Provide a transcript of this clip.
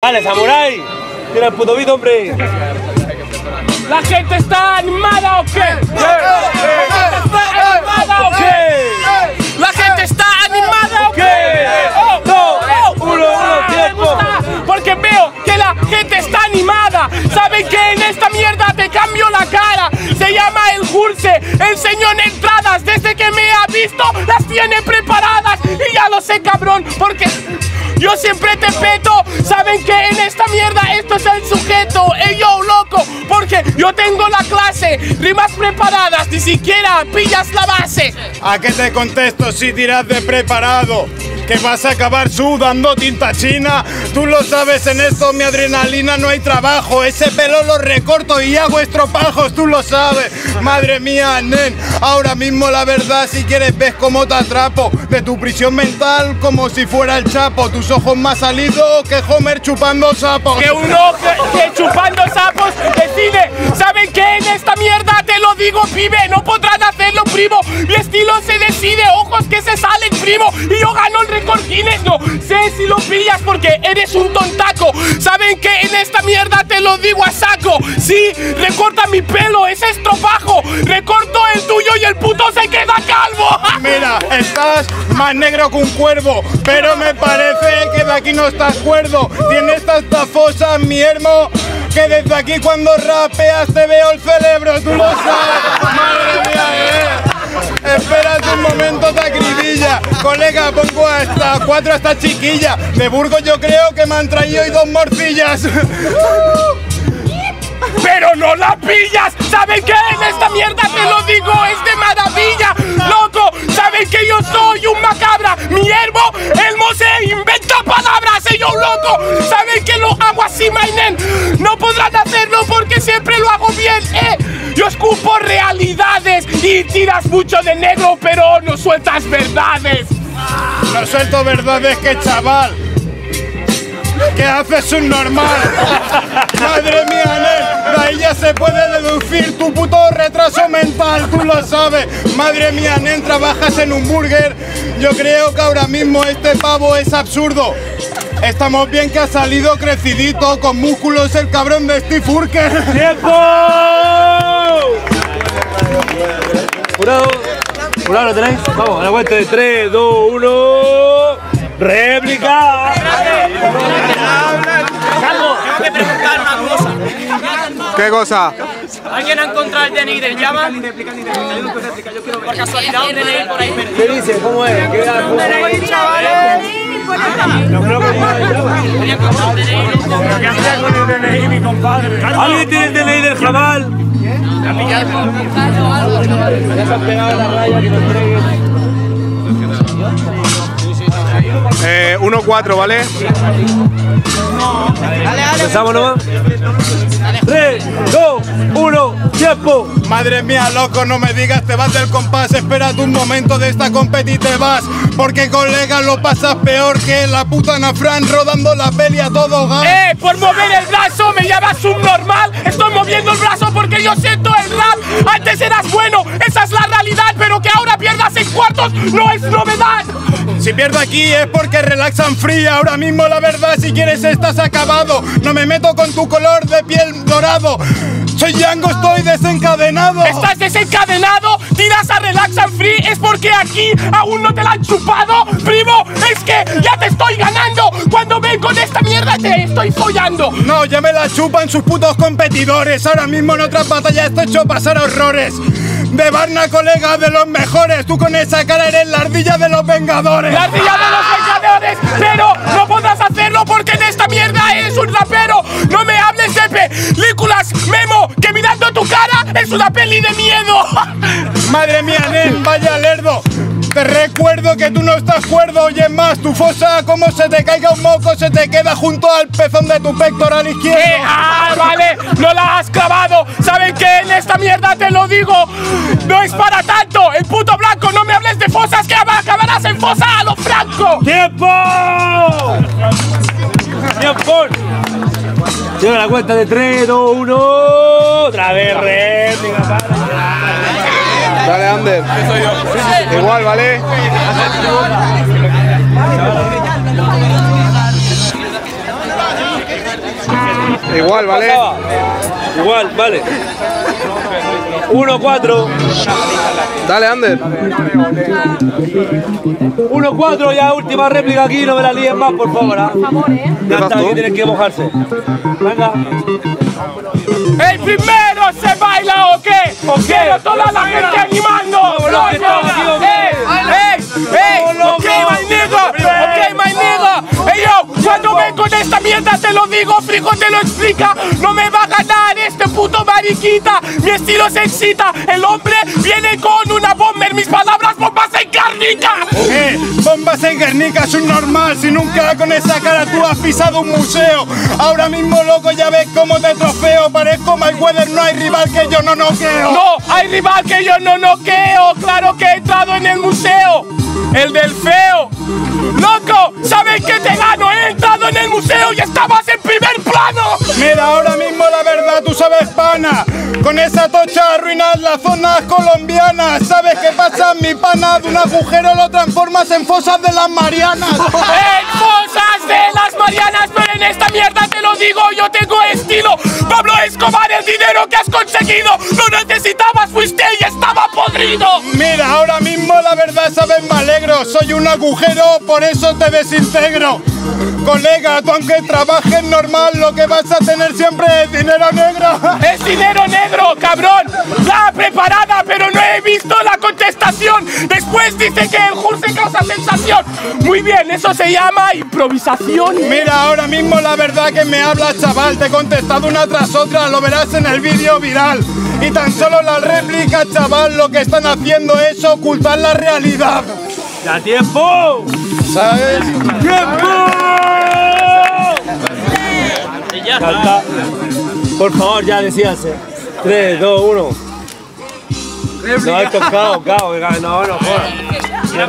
Dale, samurái. Tira el puto beat, hombre. ¿La gente está animada o qué? ¿La gente está animada o qué? Tiempo. Porque veo que la gente está animada. ¿Saben que en esta mierda te cambio la cara? Se llama el Jurse, enseñó en entradas. Desde que me ha visto las tiene preparadas. Y ya lo sé, cabrón, porque yo siempre te peto. ¿Saben que en esta mierda esto es el sujeto? Ey, yo, loco, porque yo tengo la clase. Rimas preparadas, ni siquiera pillas la base. ¿A qué te contesto si tiras de preparado? ¿Que vas a acabar sudando tinta china? Tú lo sabes, en esto mi adrenalina no hay trabajo. Ese pelo lo recorto y hago estropajos, tú lo sabes. Madre mía, nen, ahora mismo la verdad, si quieres ves cómo te atrapo. De tu prisión mental como si fuera el Chapo. Tus ojos más salidos que Homer chupando sapos. Que uno que chupando sapos decide. ¿Saben qué? En esta mierda te lo digo, pibe, no podrán hacerlo, primo. Mi estilo se decide, ojos que se salen, primo. Y yo gano el récord Guinness, no sé si lo pillas porque eres un tontaco. ¿Saben qué? En esta mierda te lo digo a saco. Sí, recorta mi pelo, es estropajo. Recorto el tuyo y el puto se queda calvo. Mira, estás más negro que un cuervo, pero me parece que de aquí no estás cuerdo. Tienes tantas fosas, mi hermo, que desde aquí cuando rapeas te veo el cerebro, tú lo sabes. Madre mía, espérate un momento, te acribilla. Colega, pongo hasta 4 a esta chiquilla. De Burgos yo creo que me han traído hoy 2 morcillas. Pero no la pillas. ¿Saben qué? En esta mierda te lo digo, es de maravilla. Loco, ¿saben que yo soy un macabra? Mi elmo se inventa palabras. Yo loco, ¿saben que lo hago así, mainen? No podrán hacerlo porque siempre lo hago bien, Yo escupo realidades y tiras mucho de negro, pero no sueltas verdades. No suelto verdades, que chaval. ¿Qué haces un normal? Madre mía, nen, de ahí ya se puede deducir tu puto retraso mental, tú lo sabes. Madre mía, nen, trabajas en un burger. Yo creo que ahora mismo este pavo es absurdo. Estamos bien que ha salido crecidito, con músculos el cabrón de Steve Urkel. ¡Tiempo! Jurado, jurado, ¿lo tenéis? Vamos, a la cuenta de 3, 2, 1... ¡Réplica! Calvo, tengo que preguntar una cosa. ¿Qué cosa? ¿Alguien ha encontrado el DNI del Yaman? Por casualidad, un DNI por ahí perdido. ¿Qué dice? ¿Cómo es? ¿Qué da? ¿Cómo es? No creo que pueda llevar. Quería encontrar el DNI del Yaman. ¿Qué hacía con el DNI, mi compadre? ¿Alguien tiene el DNI del Jabal? 1-4, ¿vale? ¿Empezamos nomás? 3, 2, 1, tiempo. Madre mía, loco, no me digas, te vas del compás. Espérate un momento de esta competi y te vas. Porque, colega, lo pasas peor que la puta Ana Fran rodando la peli a todo gas. Por mover el brazo me llamas subnormal. Estoy moviendo el brazo porque yo siento el rap. Antes eras bueno, esa es la realidad. Pero que ahora pierdas en cuartos no es novedad. Si pierdo aquí es porque relaxan free. Ahora mismo la verdad, si quieres estás acabado. No me meto con tu color de piel dorado. Soy Django, estoy desencadenado. ¿Estás desencadenado? Tiras a Relax and Free. Es porque aquí aún no te la han chupado. Primo, es que ya te estoy ganando. Cuando ven con esta mierda te estoy follando. No, ya me la chupan sus putos competidores. Ahora mismo en otras batallas estoy hecho pasar horrores. De Barna, colega, de los mejores. Tú con esa cara eres la ardilla de los Vengadores. La ardilla de los Vengadores. Pero no podrás hacerlo porque en esta mierda eres un rapero. No me hables de películas, Memo, que mirando tu cara es una peli de miedo. Madre mía, nen, vaya lerdo. Te recuerdo que tú no estás cuerdo. Oye, más, tu fosa, como se te caiga un moco, se te queda junto al pezón de tu pectoral izquierdo. Vale, no la has clavado. ¿Saben qué? En esta mierda te lo digo. No es para tanto. El puto blanco, no me hables de fosas que acabarás en fosa a lo Franco. ¡Tiempo! ¡Tiempo! Lleva la cuenta de 3, 2, 1. Otra vez réplica. Dale, Ander. Igual, ¿vale? Igual, ¿vale? Igual, vale. 1-4. Dale, Ander. 1-4, ya última réplica aquí, no me la líen más, por favor. Ya está, aquí tienes que mojarse. Venga. ¿El primero se baila o qué? Quiero toda la gente animando. Ok, my nigga. Ey, yo, cuando vengo de esta mierda te lo digo, Frijo te lo explica. No me va a ganar este puto mariquita. Mi estilo se excita. El hombre viene con una bomber. Mis palabras, bombas en Guernica. Bombas en Guernica es un normal. Si nunca con esa cara tú has pisado un museo. Ahora mismo, loco, ya ves cómo te trofeo. Parezco Mayweather, no hay rival que yo no noqueo. No, hay rival que yo no noqueo. Claro que he entrado en el museo. El del feo. Loco, ¿sabes qué te gano? He entrado en el museo y estabas en primer plano. Mira, ahora mismo la verdad tú sabes, pana. Con esa tocha arruinas las zonas colombianas. ¿Sabes qué pasa, mi pana? De un agujero lo transformas en fosas de las Marianas. En fosas de las Marianas, pero en esta mierda te lo digo, yo tengo estilo. Pablo Escobar, el dinero que has conseguido no necesitabas, fuiste y estaba podrido. Mira, ahora mismo la verdad sabes, me alegro. Soy un agujero, por eso te desintegro. Colega, tú aunque trabajes normal, lo que vas a tener siempre es dinero negro. Es dinero negro, cabrón. La preparada, pero no he visto la contestación. Después dice que el Jurse causa sensación. Muy bien, eso se llama improvisación. Mira, ahora mismo la verdad que me hablas, chaval. Te he contestado una tras otra, lo verás en el vídeo viral. Y tan solo las réplicas, chaval, lo que están haciendo es ocultar la realidad. ¡Ya tiempo! ¿Sabes? ¡Tiempo! Ya está. Por favor, ya decíase. 3, 2, 1. No, esto es cao, no, jodas.